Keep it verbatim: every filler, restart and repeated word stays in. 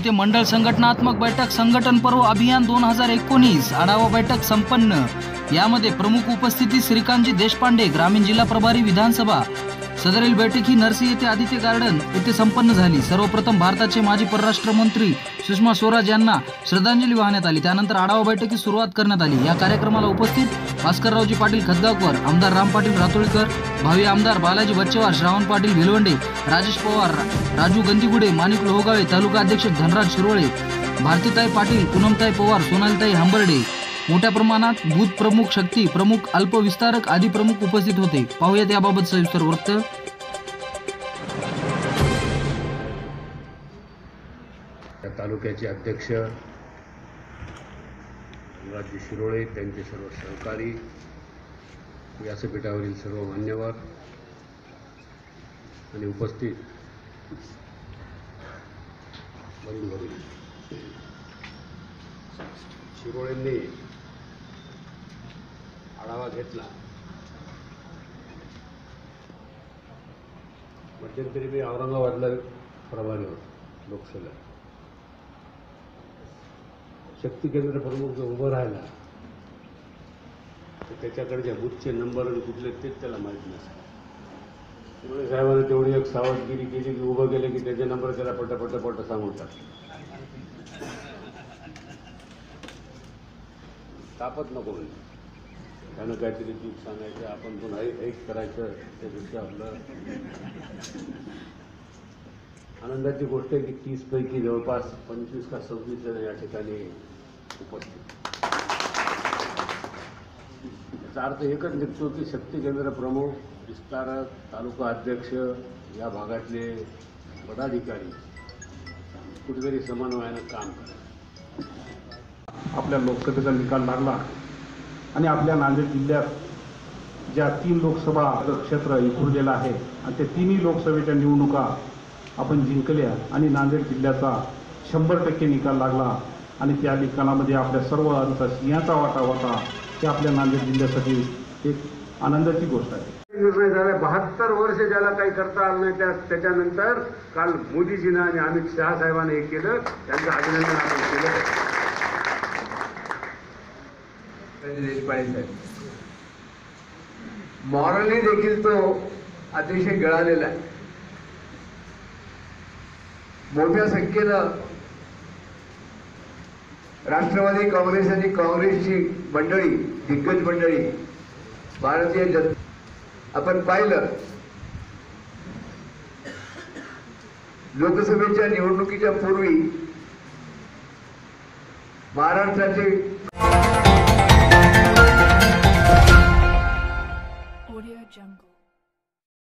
येथे मंडळ संघटनात्मक बैठक संघटन पर्व अभियान दोन हजार एकोणीस आढावा बैठक संपन्न। यामध्ये प्रमुख उपस्थिती श्रीकांतजी देशपांडे, ग्रामीण जिल्हा प्रभारी विधानसभा। सदरील बैठक ही नरसी येथे आदित्य गार्डन येथे संपन्न झाली। सर्वप्रथम भारताचे माजी परराष्ट्र मंत्री सुषमा स्वराज यांना श्रद्धांजली वाहण्यात आली। त्यानंतर आढावा बैठकीस सुरुवात करण्यात आली। या कार्यक्रमाला उपस्थित भास्कररावजी पाटील खतगावकर, आमदार राम पाटील रातोळीकर, भावी आमदार बालाजी बच्चेवार, श्रावण पाटील भिलवंडे, राजेश पवार, राजू गंदीगुडे, माणिक लोहगावे, तालुका अध्यक्ष धनराज शिरोळे, भारतीताई पाटील, पूनमताई पवार, सोनालीताई हंबर्डे, मोठ्या प्रमाणात बूथ प्रमुख, शक्ती प्रमुख, अल्पविस्तारक आदी प्रमुख उपस्थित होते। पाहूयात याबाबत सविस्तर वृत्त। तालुक्याचे अध्यक्ष धनराज शिरोळे, त्यांचे सर्व सहकारी, व्यासपीठावरील सर्व मान्यवर आणि उपस्थित बंधू, शिरोळेंनी आढावा घेतला। मध्यंतरी मी औरंगाबादला प्रभारी होतो लोकसभेला। शक्ती केंद्र प्रमुख जो उभं राहिला तर त्याच्याकडच्या बूथचे नंबर आणि कुठले तेच त्याला माहीत नसतं। शिरोळे साहेबांनी तेवढी एक सावधगिरी केली की उभं गेले की त्याचे नंबर त्याला पट पट पट सांगून टाकले। तापत नको म्हणजे त्यानं काहीतरी चूक सांगायचं, आपण पण ऐक करायचं। त्यापेक्षा आपलं आनंदाची गोष्ट आहे की तीस पैकी जवळपास पंचवीस का सव्वीस जण या ठिकाणी उपस्थित। याचा अर्थ एकच निघतो की शक्ती केंद्र प्रमुख, विस्तारक, तालुका अध्यक्ष, या भागातले पदाधिकारी कुठेतरी समन्वयानं काम करतात। आपल्या लोकसभेचा निकाल लागला आणि आपल्या नांदेड जिल्ह्यात ज्या तीन लोकसभा क्षेत्र विखुरलेलं आहे आणि त्या तिन्ही लोकसभेच्या निवडणुका आपण जिंकल्या आणि नांदेड जिल्ह्याचा शंभर टक्के निकाल लागला आणि त्या निकालामध्ये आपल्या सर्वांचा सिंहाचा वाटा होता। ते आपल्या नांदेड जिल्ह्यासाठी एक आनंदाची गोष्ट आहे। निर्णय झाला बहात्तर वर्ष ज्याला काही करता आलं नाही, त्या त्याच्यानंतर काल मोदीजीनं आणि अमित शहा साहेबांनी हे केलं, त्यांचं अभिनंदन आपण केलं। देशपांडे साहेब मॉरली देखील तो अतिशय गळालेला आहे। मोठ्या संख्येनं राष्ट्रवादी काँग्रेस आणि काँग्रेसची मंडळी, दिग्गज मंडळी, भारतीय जनता आपण पाहिलं लोकसभेच्या निवडणुकीच्या पूर्वी महाराष्ट्राचे